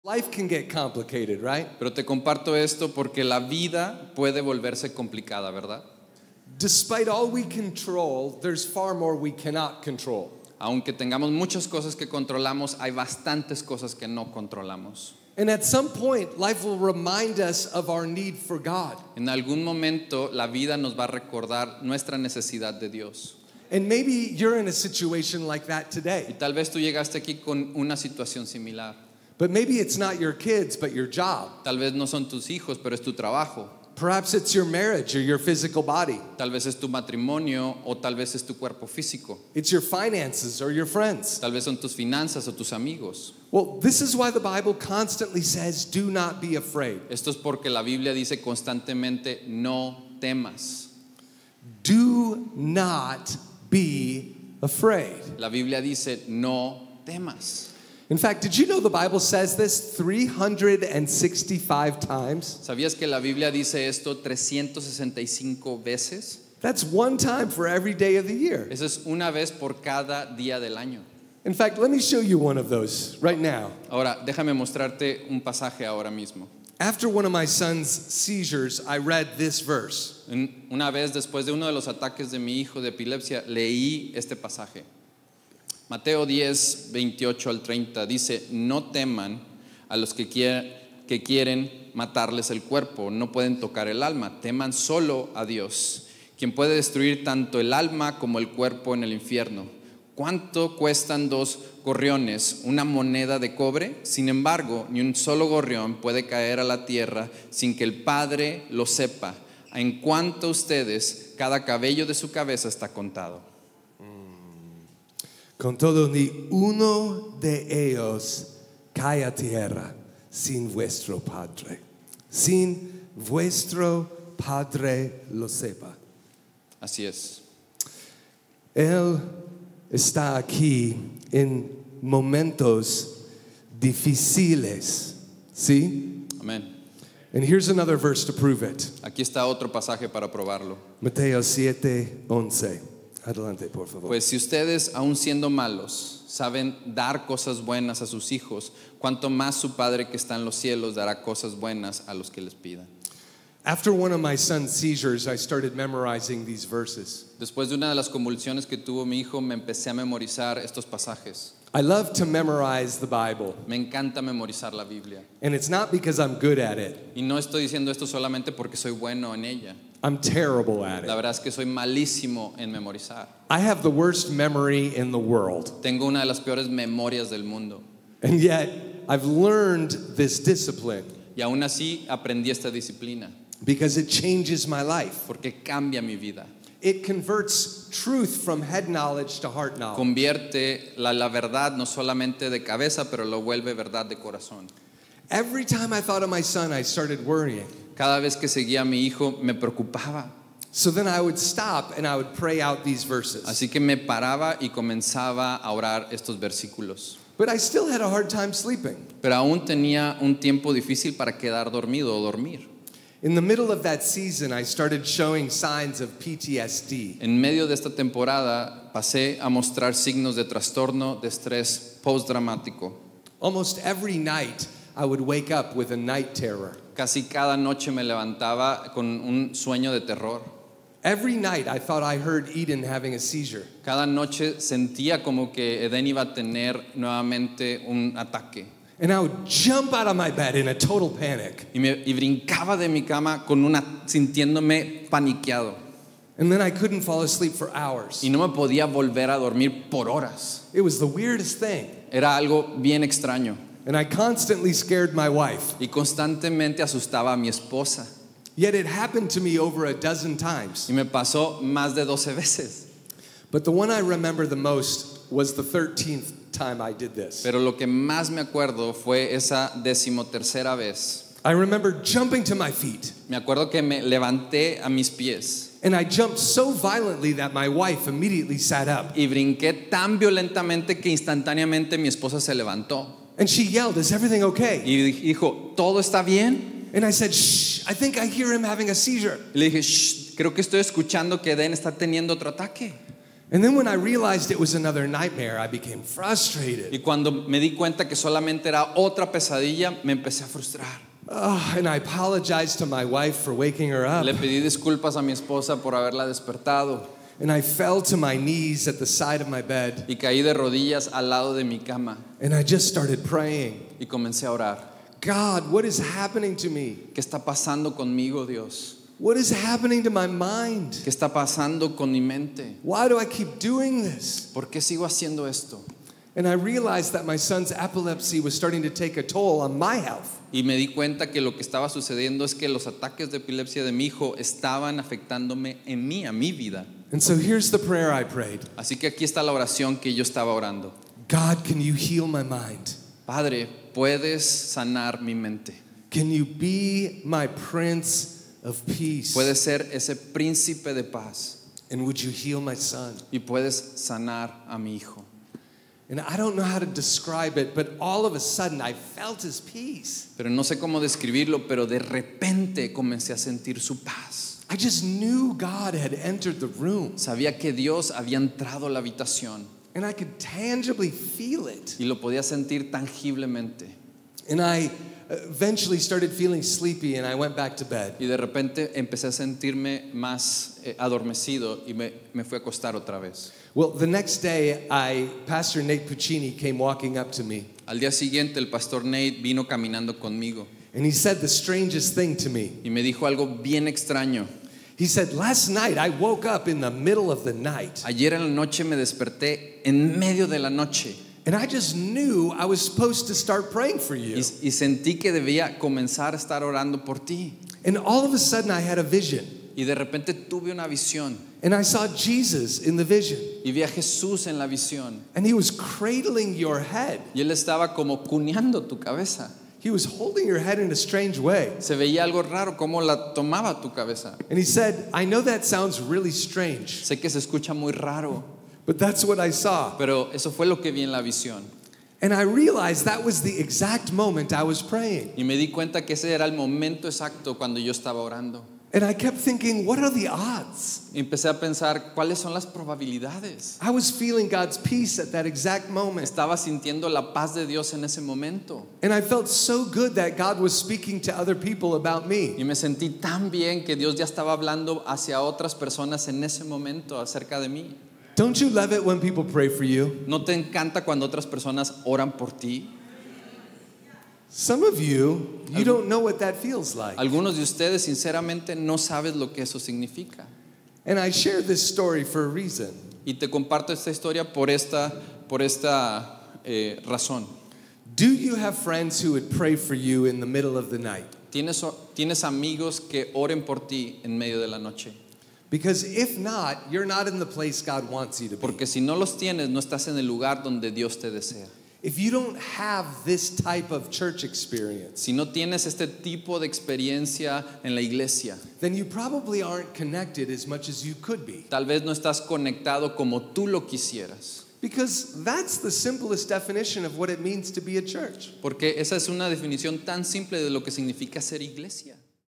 Life can get complicated, right? Pero te comparto esto porque la vida puede volverse complicada, ¿verdad? Despite all we control, there's far more we cannot control. Aunque tengamos muchas cosas que controlamos, hay bastantes cosas que no controlamos. And at some point, life will remind us of our need for God. En algún momento la vida nos va a recordar nuestra necesidad de Dios. And maybe you're in a situation like that Y today. tal vez tú llegaste aquí con una situación similar. But maybe it's not your kids, but your job. Tal vez no son tus hijos, pero es tu trabajo. Perhaps it's your marriage or your physical body. Tal vez es tu matrimonio o tal vez es tu cuerpo físico. It's your finances or your friends. Tal vez son tus finanzas o tus amigos. Well, this is why the Bible constantly says, do not be afraid. Esto es porque la Biblia dice constantemente, no temas. Do not be afraid. La Biblia dice, no temas. In fact, did you know the Bible says this 365 times? ¿Sabías que la Biblia dice esto 365 veces? That's one time for every day of the year. Eso es una vez por cada día del año. In fact, let me show you one of those right now. Ahora, déjame mostrarte un pasaje ahora mismo. After one of my son's seizures, I read this verse. Una vez después de uno de los ataques de mi hijo de epilepsia, leí este pasaje. Mateo 10, 28 al 30 dice, no teman a los que quieren matarles el cuerpo, no pueden tocar el alma, teman solo a Dios, quien puede destruir tanto el alma como el cuerpo en el infierno. ¿Cuánto cuestan 2 gorriones? ¿Una moneda de cobre? Sin embargo, ni un solo gorrión puede caer a la tierra sin que el Padre lo sepa. En cuanto a ustedes, cada cabello de su cabeza está contado. Con todo, ni uno de ellos cae a tierra sin vuestro Padre. Sin vuestro Padre lo sepa. Así es. Él está aquí en momentos difíciles. ¿Sí? Amén. And here's another verse to prove it. Aquí está otro pasaje para probarlo. Mateo 7:11. Adelante, por favor. Pues si ustedes, aun siendo malos, saben dar cosas buenas a sus hijos, cuánto más su Padre que está en los cielos dará cosas buenas a los que les pidan. After one of my son's seizures, I started memorizing these verses. Después de una de las convulsiones que tuvo mi hijo, me empecé a memorizar estos pasajes. I love to memorize the Bible, Me encanta memorizar la Biblia. and it's not because I'm good at it. Y no estoy diciendo esto solamente porque soy bueno en ella. I'm terrible at La it. verdad es que soy malísimo en memorizar. I have the worst memory in the world. Tengo una de las peores memorias del mundo. And yet, I've learned this discipline Y aún así aprendí esta disciplina because it changes my life. porque cambia mi vida. It converts truth from head knowledge to heart knowledge. Convierte la verdad no solamente de cabeza, pero lo vuelve verdad de corazón. Every time I thought of my son, I started worrying. Cada vez que seguía a mi hijo me preocupaba. So then I would stop and I would pray out these verses. Así que me paraba y comenzaba a orar estos versículos. But I still had a hard time sleeping. Pero aún tenía un tiempo difícil para quedar dormido o dormir. In the middle of that season, I started showing signs of PTSD. En medio de esta temporada pasé a mostrar signos de trastorno de estrés postdramático. Almost every night, I would wake up with a night terror. Casi cada noche me levantaba con un sueño de terror. Every night, I thought I heard Eden having a seizure. Cada noche sentía como que Edén iba a tener nuevamente un ataque. And I would jump out of my bed in a total panic. Y brincaba de mi cama sintiéndome paniqueado. And then I couldn't fall asleep for hours. Y no me podía volver a dormir por horas. It was the weirdest thing. Era algo bien extraño. And I constantly scared my wife. Y constantemente asustaba a mi esposa. Yet it happened to me over a dozen times. Y me pasó más de 12 veces. But the one I remember the most was the 13th time I did this. Pero lo que más me acuerdo fue esa 13ª vez. I remember jumping to my feet. Me acuerdo que me levanté a mis pies. And I jumped so violently that my wife immediately sat up. Y brinqué tan violentamente que instantáneamente mi esposa se levantó. And she yelled, "Is everything okay?" Y dijo, ¿todo está bien? And I said, "Shh, I think I hear him having a seizure." Y le dije, shh, creo que estoy escuchando que Edén está teniendo otro ataque. And then when I realized it was another nightmare, I became frustrated. Y cuando me di cuenta que solamente era otra pesadilla, me empecé a frustrar. And I apologized to my wife for waking her up. Le pedí disculpas a mi esposa por haberla despertado And I fell to my knees at the side of my bed. y caí de rodillas al lado de mi cama And I just started praying. y comencé a orar. God, what is happening to me? ¿Qué está pasando conmigo, Dios? What is happening to my mind? ¿Qué está pasando con mi mente? Why do I keep doing this? ¿Por qué sigo haciendo esto? And I realized that my son's epilepsy was starting to take a toll on my health. Y me di cuenta que lo que estaba sucediendo es que los ataques de epilepsia de mi hijo estaban afectándome en mí, a mi vida. And so here's the prayer I prayed. Así que aquí está la oración que yo estaba orando. God, can you heal my mind? Padre, puedes sanar mi mente. Can you be my Prince of Peace? Puedes ser ese príncipe de paz And would you heal my son? y puedes sanar a mi hijo. And I don't know how to describe it, but all of a sudden I felt his peace. Pero no sé cómo describirlo, pero de repente comencé a sentir su paz. I just knew God had entered the room, Sabía que Dios había entrado a la habitación and I could tangibly feel it. y lo podía sentir tangiblemente. And I eventually started feeling sleepy, and I went back to bed. Y de repente empecé a sentirme más adormecido y me fui a acostar otra vez. Well, the next day, Pastor Nate Puccini came walking up to me, Al día siguiente el pastor Nate vino caminando conmigo and he said the strangest thing to me. y me dijo algo bien extraño. He said, last night I woke up in the middle of the night, Ayer en la noche me desperté en medio de la noche and I just knew I was supposed to start praying for you. y sentí que debía comenzar a estar orando por ti. And all of a sudden I had a vision, Y de repente tuve una visión and I saw Jesus in the vision, y vi a Jesús en la visión and he was cradling your head. y él estaba como cuneando tu cabeza. He was holding your head in a strange way. Se veía algo raro como la tomaba tu cabeza. And he said, I know that sounds really strange, Sé que se escucha muy raro, but that's what I saw. pero eso fue lo que vi en la visión. And I realized that was the exact moment I was praying. Y me di cuenta que ese era el momento exacto cuando yo estaba orando. And I kept thinking, what are the odds? Y empecé a pensar, ¿cuáles son las probabilidades? I was feeling God's peace at that exact moment. Estaba sintiendo la paz de Dios en ese momento. And I felt so good that God was speaking to other people about me. Y me sentí tan bien que Dios ya estaba hablando hacia otras personas en ese momento acerca de mí. Don't you love it when people pray for you? ¿No te encanta cuando otras personas oran por ti? Some of you don't know what that feels like. Algunos de ustedes sinceramente no saben lo que eso significa. And I share this story for a reason. Y te comparto esta historia por esta razón. Do you have friends who would pray for you in the middle of the night? ¿Tienes amigos que oren por ti en medio de la noche? Because if not, you're not in the place God wants you to be. Porque si no los tienes, no estás en el lugar donde Dios te desea. If you don't have this type of church experience, Si no tienes este tipo de experiencia en la iglesia, then you probably aren't connected as much as you could be. tal vez no estás conectado como tú lo quisieras. Because that's the simplest definition of what it means to be a church. Porque esa es una definición tan simple de lo que significa ser iglesia.